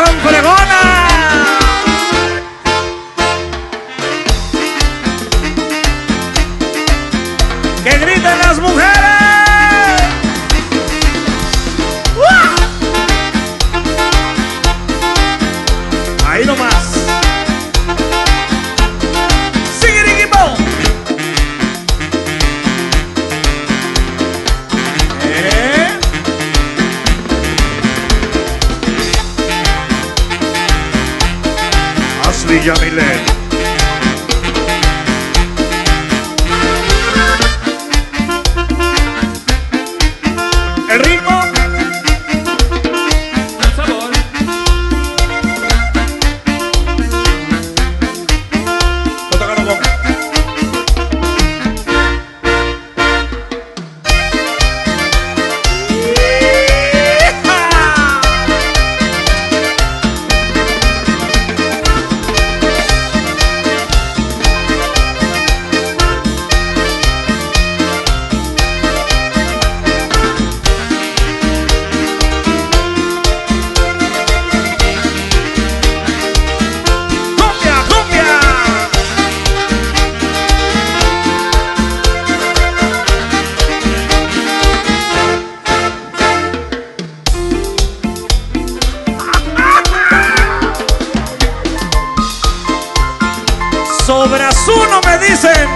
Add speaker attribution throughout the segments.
Speaker 1: tan fregona. ¡Que griten las mujeres! Ahí nomás. Yamile. El ritmo,
Speaker 2: el sabor.
Speaker 1: lo tocaron con. Sobras uno me dicen.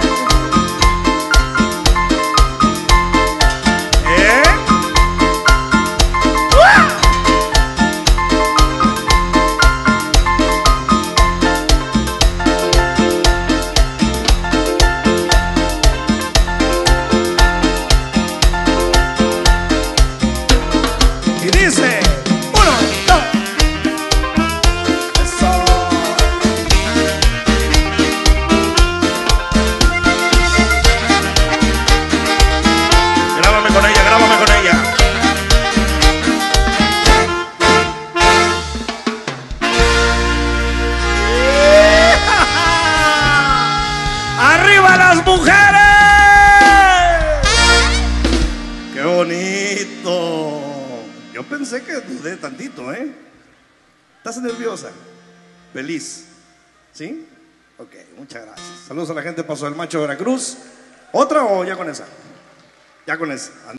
Speaker 1: Y dice, uno, dos. Grábame con ella, grábame con ella. ¡Arriba las mujeres! ¡Qué bonito! Yo pensé que dudé tantito, ¿eh? ¿Estás nerviosa? ¿Feliz? ¿Sí? Ok, muchas gracias. Saludos a la gente de Paso del Macho, Veracruz. ¿Otra o ya con esa? Ya con esa.